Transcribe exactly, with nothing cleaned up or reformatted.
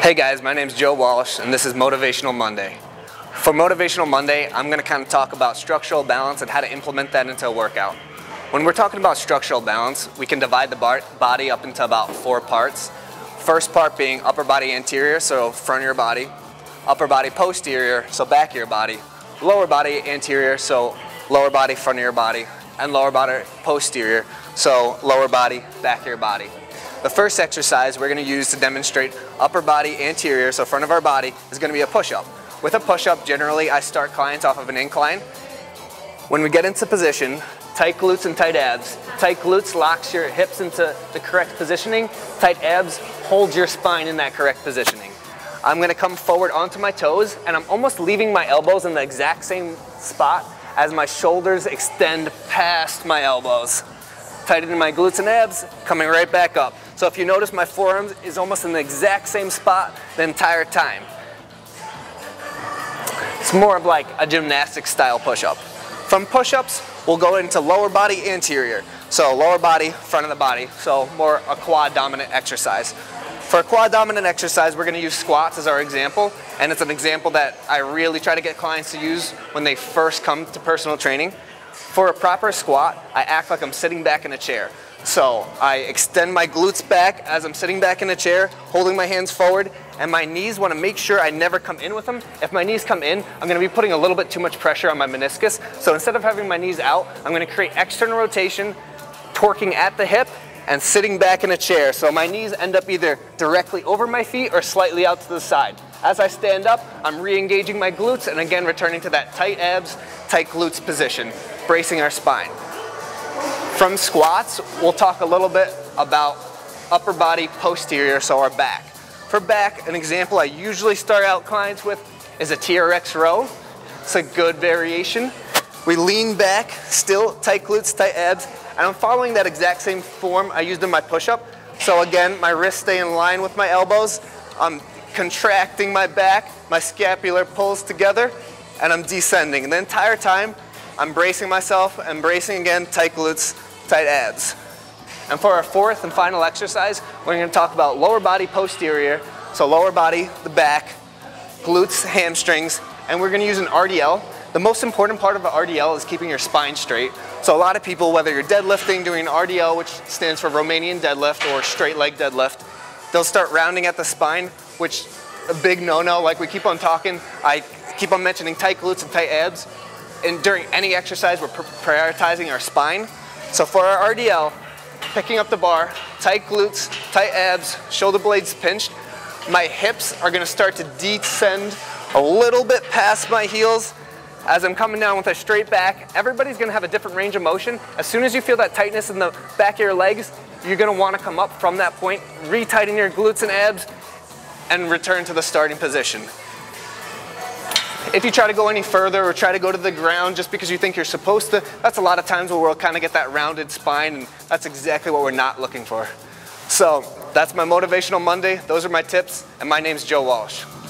Hey guys, my name's Joe Walsh and this is Motivational Monday. For Motivational Monday, I'm going to kind of talk about structural balance and how to implement that into a workout. When we're talking about structural balance, we can divide the bar body up into about four parts. First part being upper body anterior, so front of your body. Upper body posterior, so back of your body. Lower body anterior, so lower body, front of your body. And lower body posterior, so lower body, back of your body. The first exercise we're going to use to demonstrate upper body anterior, so front of our body, is going to be a push-up. With a push-up, generally I start clients off of an incline. When we get into position, tight glutes and tight abs. Tight glutes locks your hips into the correct positioning. Tight abs holds your spine in that correct positioning. I'm going to come forward onto my toes, and I'm almost leaving my elbows in the exact same spot as my shoulders extend past my elbows. Tightening my glutes and abs, coming right back up. So if you notice, my forearms is almost in the exact same spot the entire time. It's more of like a gymnastic style push-up. From push-ups, we'll go into lower body anterior. So lower body, front of the body, so more a quad dominant exercise. For a quad dominant exercise, we're going to use squats as our example, and it's an example that I really try to get clients to use when they first come to personal training. For a proper squat, I act like I'm sitting back in a chair. So I extend my glutes back as I'm sitting back in a chair, holding my hands forward, and my knees want to make sure I never come in with them. If my knees come in, I'm going to be putting a little bit too much pressure on my meniscus. So instead of having my knees out, I'm going to create external rotation, torquing at the hip, and sitting back in a chair. So my knees end up either directly over my feet or slightly out to the side. As I stand up, I'm re-engaging my glutes and again returning to that tight abs, tight glutes position, bracing our spine. From squats, we'll talk a little bit about upper body posterior, so our back. For back, an example I usually start out clients with is a T R X row. It's a good variation. We lean back, still tight glutes, tight abs, and I'm following that exact same form I used in my push-up. So again, my wrists stay in line with my elbows. I'm contracting my back, my scapular pulls together, and I'm descending. And the entire time, I'm bracing myself and bracing again, tight glutes, tight abs. And for our fourth and final exercise, we're going to talk about lower body posterior, so lower body, the back, glutes, hamstrings, and we're going to use an R D L. The most important part of an R D L is keeping your spine straight. So a lot of people, whether you're deadlifting, doing an R D L, which stands for Romanian deadlift, or straight leg deadlift, they'll start rounding at the spine, which a big no-no. Like we keep on talking, I keep on mentioning tight glutes and tight abs. And during any exercise, we're prioritizing our spine. So for our R D L, picking up the bar, tight glutes, tight abs, shoulder blades pinched, my hips are gonna start to descend a little bit past my heels. As I'm coming down with a straight back, everybody's gonna have a different range of motion. As soon as you feel that tightness in the back of your legs, you're gonna wanna come up from that point, re-tighten your glutes and abs, and return to the starting position. If you try to go any further or try to go to the ground just because you think you're supposed to, that's a lot of times where we'll kind of get that rounded spine, and that's exactly what we're not looking for. So that's my Motivational Monday. Those are my tips, and my name's Joe Walsh.